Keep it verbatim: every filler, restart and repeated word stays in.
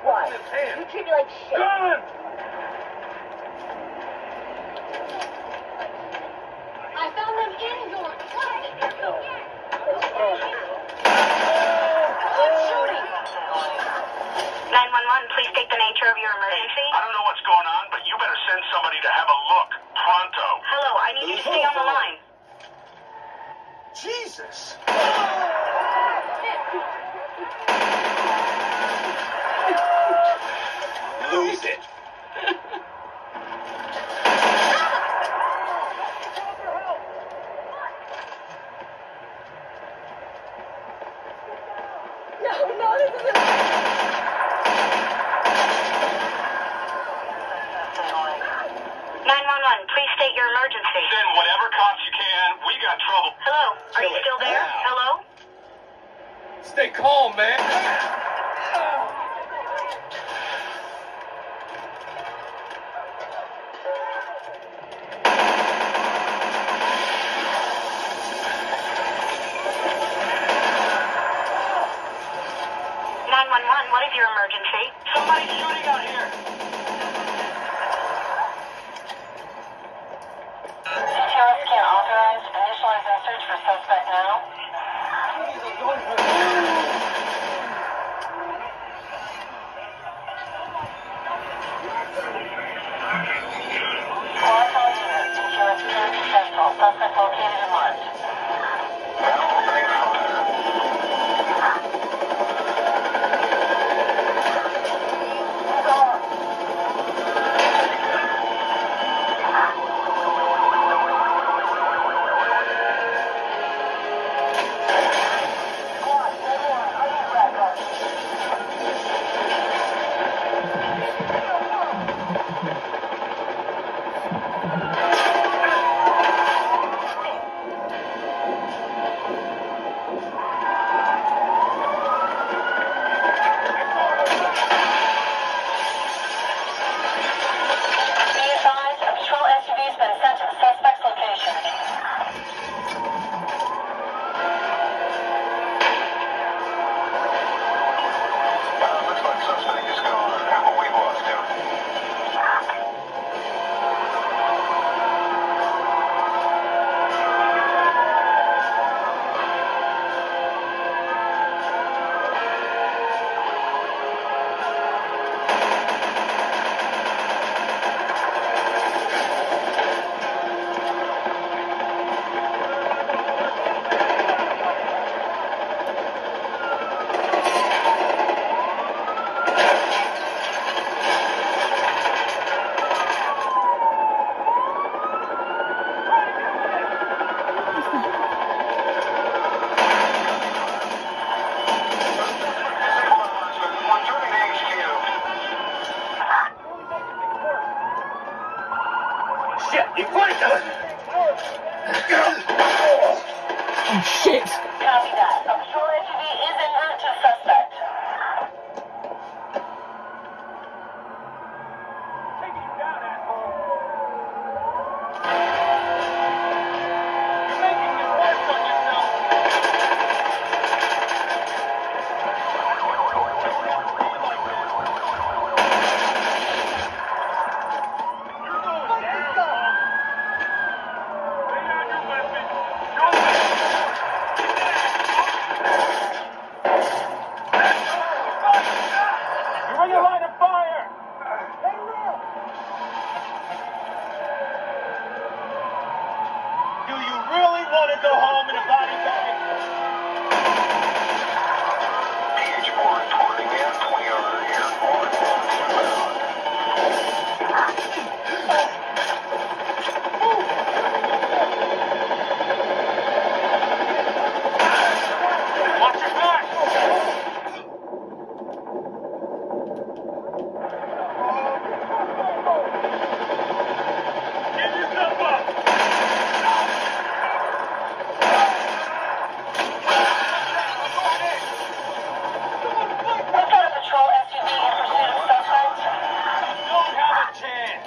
Why? You treat me like shit. Gun! I found them in your closet. What's shooting? nine one one, please state the nature of your emergency. I don't know what's going on, but you better send somebody to have a look. Pronto. Hello, I need you to stay on the line. Jesus! Lose it. No, no, this isn't. nine one one, please state your emergency. Send whatever cops you can. We got trouble. Hello, are you Kill it still there? now. Hello? Stay calm, man. nine one one, what is your emergency? Somebody's shooting out here. C T R S can't authorize. Initialize our search for suspect now. Squad all units, C T R S pure successful. Suspect located and marked. Shit, you flanked us! Oh, shit! Copy that. A patrol S U V is en route to suspect. Take him down, asshole! You're making this worse on yourself! You're going down! Lay down your weapon! Go You're in the line of fire! Do you really want to go home in a body bag? P H four reporting in, twenty hour airport. Watch your back! Give yourself up! We've got a patrol S U V in pursuit of suspect. Don't have a chance!